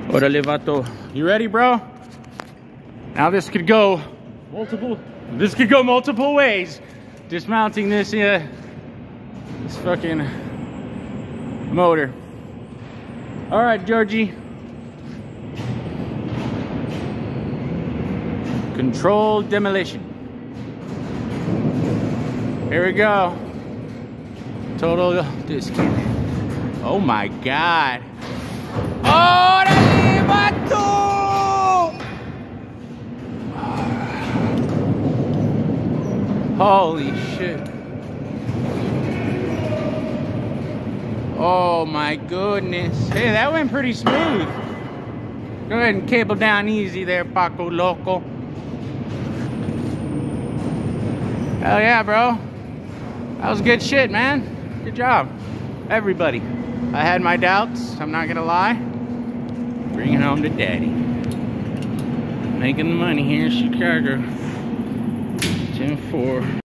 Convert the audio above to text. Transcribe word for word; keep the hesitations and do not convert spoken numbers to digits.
Orale, vato. You ready, bro? Now this could go multiple, this could go multiple ways. Dismounting this, yeah, this fucking motor. All right, Georgie. Controlled demolition. Here we go. Total discount. Oh my God. Orale, vato! Holy shit. Oh my goodness. Hey, that went pretty smooth. Go ahead and cable down easy there, Paco Loco. Hell yeah, bro. That was good shit, man. Good job. Everybody. I had my doubts, I'm not gonna lie. Bring it home to daddy. Making the money here in Chicago. ten four.